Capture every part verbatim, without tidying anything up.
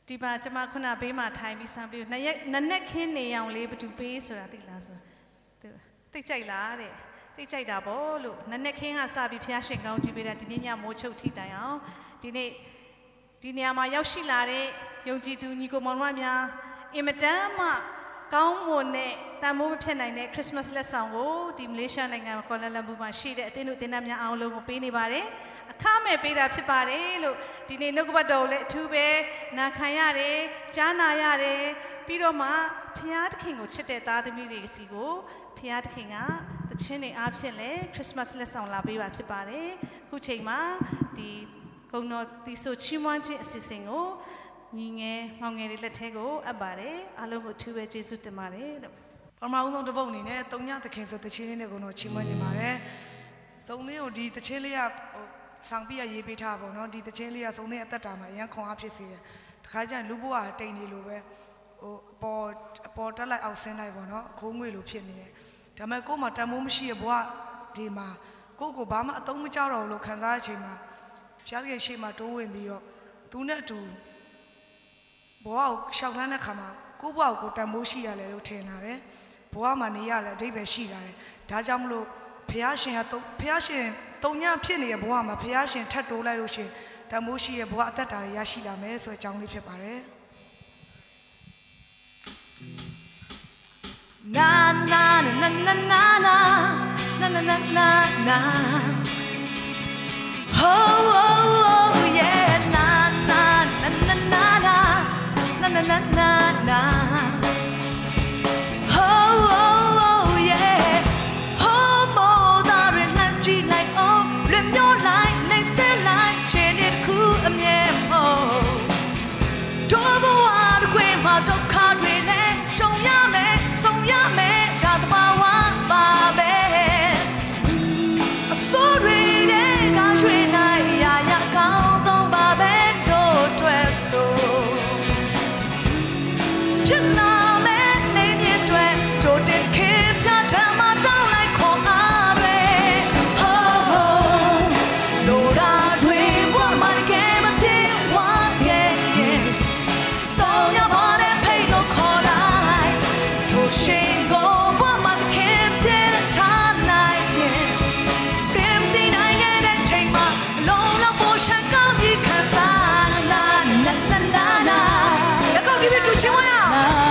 ဒီမှာကျမခုနဘေးမှာထိုင်ပြီးစမ်းပြီးနရက်နနက်ခင်းနေအောင်လေးဘသူပေးဆိုတာသိလားဆိုသိကြိုက်လားတဲ့သိကြိုက်တာပေါ့လို့နနက်ခင်းကစပြီးဖျားရှင်ကောင်းကြည့်ပေးတာဒီနေ့ညမိုးချုပ်ထိတိုင်အောင်ဒီနေ့ဒီနေရာမှာရောက်ရှိလာတဲ့ယုံကြည်သူညီကိုမောင်နှမများအင်မတန်မှကောင်းမွန်တဲ့တန်မိုးမဖြစ်နိုင်တဲ့ခရစ်မတ်လက်ဆောင်ကိုဒီမလေးရှားနိုင်ငံကွာလာလမ်ပူမှာရှိတဲ့အသင်းတို့အသင်းသားများအားလုံးကိုပေးနေပါတယ်အခမဲ့ပေးတာဖြစ်ပါတယ်လို့ဒီနေ့နှုတ်ကပတ်တော်ကိုလည်းအထူးပဲနာခံရတယ်ကြားနာရတယ်ပြီးတော့မှဖျားသခင်ကိုချစ်တဲ့သားသမီးတွေစီကိုဖျားသခင်ကတခြင်းတွေအားဖြင့်လည်းခရစ်မတ်လက်ဆောင်လာပေးပါဖြစ်ပါတယ်အခုချိန်မှာဒီဂုဏ်တော်တီဆိုချီးမွမ်းခြင်းအစီအစဉ်ကိုညီငယ်မောင်ငယ်တွေလက်ထဲကိုအပ်ပါတယ်အားလုံးကိုအထူးပဲကျေးဇူးတင်ပါတယ်လို့ပထမဦးဆုံးတစ်ပုတ်အနေနဲ့တုံညသခင်ဆိုတခြင်းလေးနဲ့ကိုတော့ချီးမွမ်းနေပါတယ်သုံးသင်းကိုဒီတခြင်းလေးကဟိုဆောင်ပြရရေးပေးထားပါတော့ဒီတခြင်းလေးကသုံးသင်းအသက်တာမှာအရန်ခွန်အားဖြစ်စေတယ်တခါကျရင်လူဘဝတိမ်နေလို့ပဲဟိုအပေါ်အပေါ်တက်လိုက်အောက်ဆင်းလိုက်ပေါ့နော်ခိုးငွေလိုဖြစ်နေတယ်ဒါပေမဲ့ကို့မှာတန်မိုးမရှိရဲ့ဘဝဒီမှာကို့ကိုဘာမှအသုံးမကျတော့ဘူးလို့ခံစားတဲ့အချိန်မှာဖျားခင်ရှေ့မှာတိုးဝင်ပြီးတော့သူနဲ့အတူဘဝကိုရှောက်လန်းတဲ့ခါမှာကို့ဘဝကိုတန်မိုးရှိရတယ်လို့ထင်တာပဲဘဝမှာနေရလဲအဓိပ္ပာယ်ရှိတာတယ်ဒါကြောင့်မလို့ဖျားရှင်ကဖျားရှင်တုံညဖြစ်နေတဲ့ဘဝမှာဖျားရှင်ထပ်တိုးလိုက်လို့ရှင်တန်မိုးရှိရဲ့ဘဝအသက်တာတွေရရှိလာမယ်ဆိုတဲ့အကြောင်းလေးဖြစ်ပါတယ် Na na na na na na na na na na na Oh oh oh yeah na na na na na na na na na na Oh oh oh yeah Oh mo da rin lan chi lai oh lim nyo lai nei se lai chen ni ku am ye mo Do bo wa de kwe ma dok kha twe le tong ya me song ya me da ta ba wa ba be a so ri de ga shwe nai ya ya kaung song ba be do twe so Phit la me nei myin twe jo tin khin phya than ma taung lai khong a twe Ho ho lo da twe bwa ma de ke ma phit wa ye shin Tong ya ba de phai lo khaw lai To shin go bwa ma de kin phit tha lai yin Tim ti nai ye de chain ma long la po shan kaung ji khan ta na na na na na Ya kaung ji bi tu chin wa ya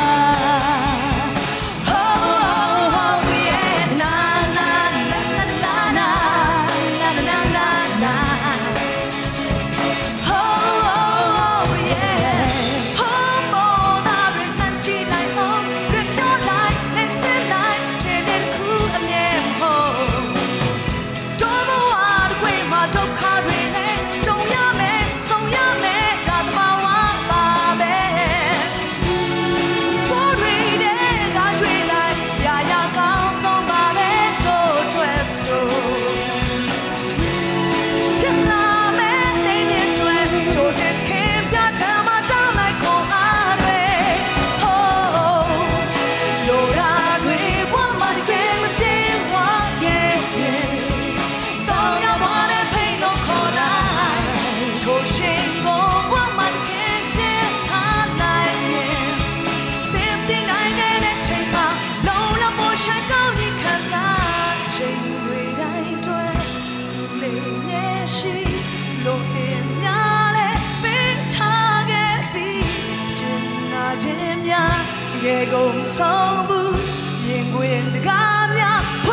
Oh oh yeah na na na na na na na na na na Oh oh yeah Oh mo da rin lan chi lai oh rim nyo lai nei se lai chen ni ku am ye mo Do bo wa de kwe ma dok kha twe le tong ya me song ya me da ta ba wa ba be So ri de ga shwe lai ya ya kaung song ba be do twe so Phit la me nei myin twe jo tin khin phya than ma taung lai khong a twe Ho lo da twe bwa ma de ke ma phit wa ye shin Tong ya ba de phai lo khaw lai To shin go bwa ma de kin phit tha lai yin Tim ti nai ye de chain ma long la po shan kaung ji khan ta chain twe dai twe le nye shi lo in nya le bin tha ge bi chin na chin nya ye gong song bu yin gwin de ga mya